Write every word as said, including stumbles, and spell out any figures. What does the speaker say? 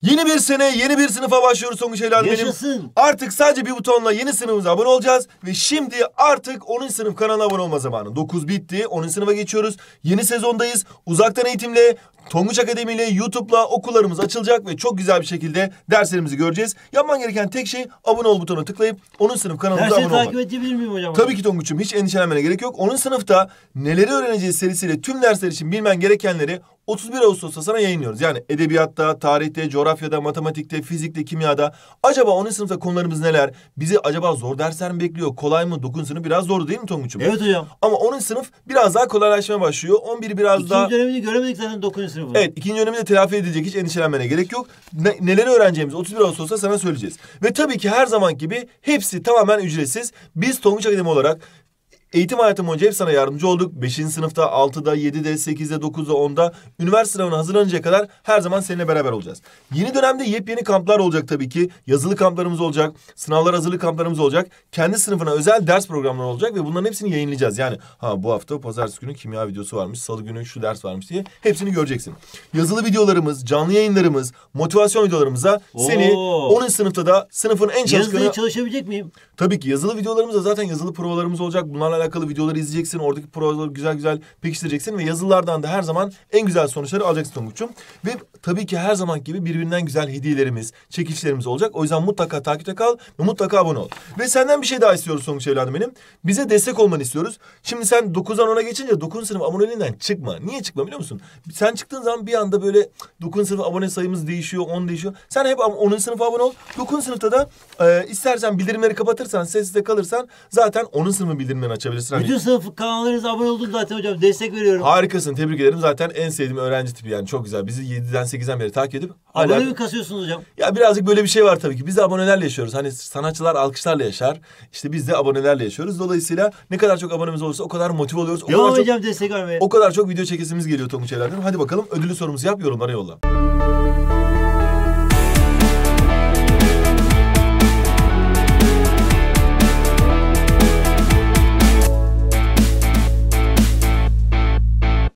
Yeni bir sene, yeni bir sınıfa başlıyoruz Tonguç evladım benim. Yaşasın. Artık sadece bir butonla yeni sınıfımıza abone olacağız. Ve şimdi artık onuncu sınıf kanalına abone olma zamanı. dokuz bitti, onuncu sınıfa geçiyoruz. Yeni sezondayız. Uzaktan eğitimle, Tonguç Akademi ile, YouTube'la okullarımız açılacak ve çok güzel bir şekilde derslerimizi göreceğiz. Yapman gereken tek şey abone ol butonuna tıklayıp onuncu sınıf kanalımıza Dersleri abone olmak. takip edebilir miyim hocam? Tabii ki Tonguç'um, hiç endişelenmene gerek yok. onuncu sınıfta neleri öğreneceğiz serisiyle tüm dersler için bilmen gerekenleri otuz bir Ağustos'ta sana yayınlıyoruz. Yani edebiyatta, tarihte, coğrafyada, matematikte, fizikte, kimyada. Acaba onuncu sınıfta konularımız neler? Bizi acaba zor dersler mi bekliyor? Kolay mı? dokuzuncu sınıf biraz zordu değil mi Tonguç'um? Evet hocam. Ama onuncu sınıf biraz daha kolaylaşmaya başlıyor. on biri biraz İkinci daha... dönemini göremedik zaten dokuzuncu sınıfı. Evet, ikinci dönemi de telafi edilecek, hiç endişelenmene gerek yok. Ne, neleri öğreneceğimizi otuz bir Ağustos'ta sana söyleyeceğiz. Ve tabii ki her zaman gibi hepsi tamamen ücretsiz. Biz Tonguç Akademi olarak eğitim hayatım boyunca hep sana yardımcı olduk. beşinci sınıfta, altıda, yedide, sekizde, dokuzda, onda üniversite sınavına hazırlanıncaya kadar her zaman seninle beraber olacağız. Yeni dönemde yepyeni kamplar olacak tabii ki. Yazılı kamplarımız olacak, sınavlar hazırlık kamplarımız olacak. Kendi sınıfına özel ders programları olacak ve bunların hepsini yayınlayacağız. Yani ha bu hafta pazartesi günü kimya videosu varmış, salı günü şu ders varmış diye hepsini göreceksin. Yazılı videolarımız, canlı yayınlarımız, motivasyon videolarımıza seni Oo. onuncu sınıfta da sınıfın en çalışkanı... Yazılı çalışabilecek miyim? Tabii ki yazılı videolarımızda zaten yazılı provalarımız olacak. Bunlarla alakalı videoları izleyeceksin. Oradaki provaları güzel güzel pekiştireceksin. Ve yazılardan da her zaman en güzel sonuçları alacaksın Tonguç'um. Ve tabii ki her zaman gibi birbirinden güzel hediyelerimiz, çekilişlerimiz olacak. O yüzden mutlaka takipte kal ve mutlaka abone ol. Ve senden bir şey daha istiyoruz Tonguç evladım benim. Bize destek olmanı istiyoruz. Şimdi sen dokuzdan ona geçince dokuzuncu sınıf aboneliğinden çıkma. Niye çıkma biliyor musun? Sen çıktığın zaman bir anda böyle dokuzuncu sınıf abone sayımız değişiyor, on değişiyor. Sen hep onuncu sınıfa abone ol. dokuzuncu sınıfta da e, istersen bildirimleri kapatırsan, sessizde kalırsan zaten onuncu sınıfın bildirimlerini açabilirsin. Bütün sınıf kanallarınıza abone oldum zaten hocam. Destek veriyorum. Harikasın, tebrik ederim. Zaten en sevdiğim öğrenci tipi, yani çok güzel. Bizi yediden sekizden beri takip edip hala... Abone mi kasıyorsunuz hocam? Ya birazcık böyle bir şey var tabii ki. Biz de abonelerle yaşıyoruz. Hani sanatçılar alkışlarla yaşar. İşte biz de abonelerle yaşıyoruz. Dolayısıyla ne kadar çok abonemiz olursa o kadar motive oluyoruz. O Devam kadar edeceğim çok, destek vermeye. o kadar çok video çekesimiz geliyor Tonguç evladım. Hadi bakalım ödüllü sorumuzu yap, yorumlara yolla.